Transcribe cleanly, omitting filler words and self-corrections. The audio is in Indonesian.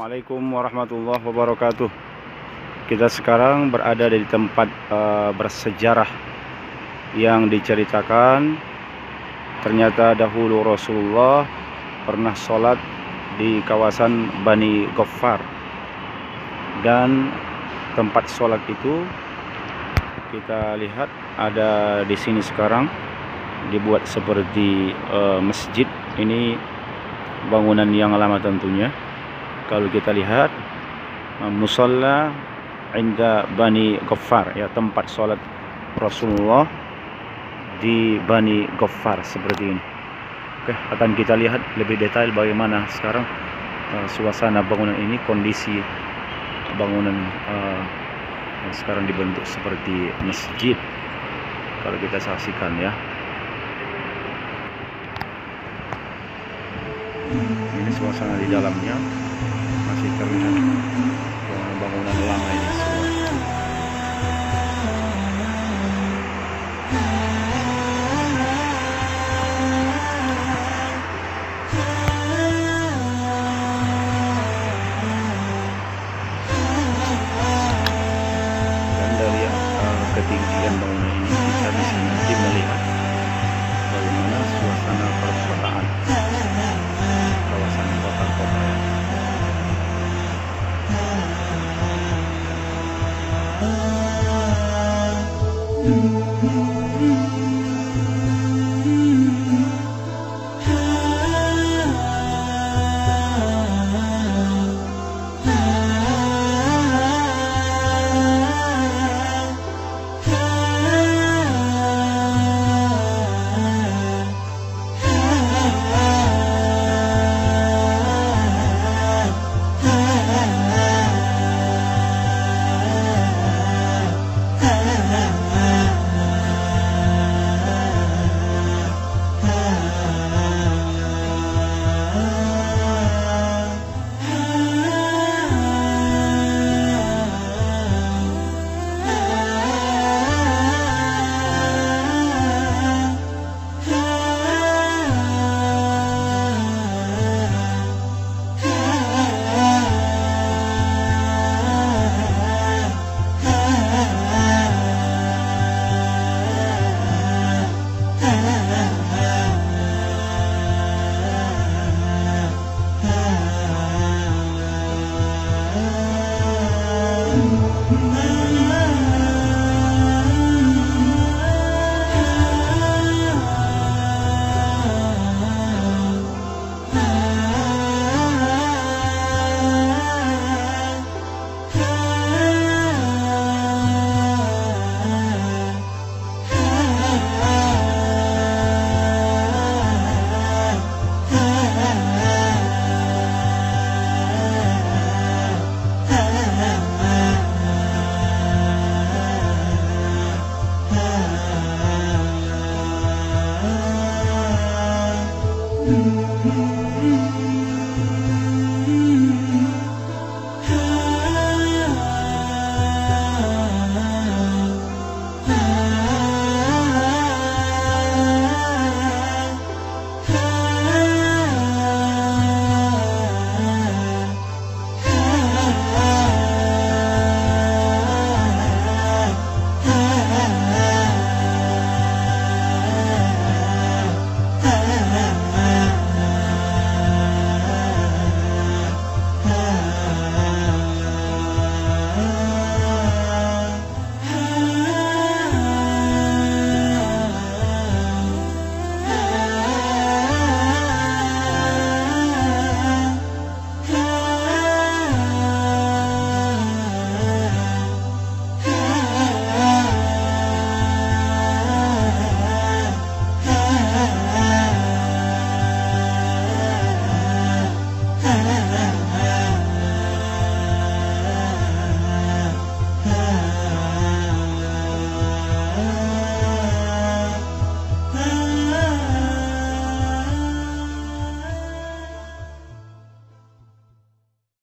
Assalamualaikum warahmatullahi wabarakatuh. Kita sekarang berada di tempat bersejarah yang diceritakan ternyata dahulu Rasulullah pernah sholat di kawasan Bani Ghaffar, dan tempat sholat itu kita lihat ada di sini sekarang dibuat seperti masjid. Ini bangunan yang lama tentunya. Kalau kita lihat musalla inda Bani Ghaffar, ya, tempat sholat Rasulullah di Bani Ghaffar seperti ini. Oke, akan kita lihat lebih detail bagaimana sekarang suasana bangunan ini, kondisi bangunan yang sekarang dibentuk seperti masjid. Kalau kita saksikan, ya, ini suasana di dalamnya masih terlihat bangunan lama ini semua. Dan dari ketinggian bangunan ini kita bisa nanti melihat bagaimana suasana perkotaan, kawasan kota-kota, ya.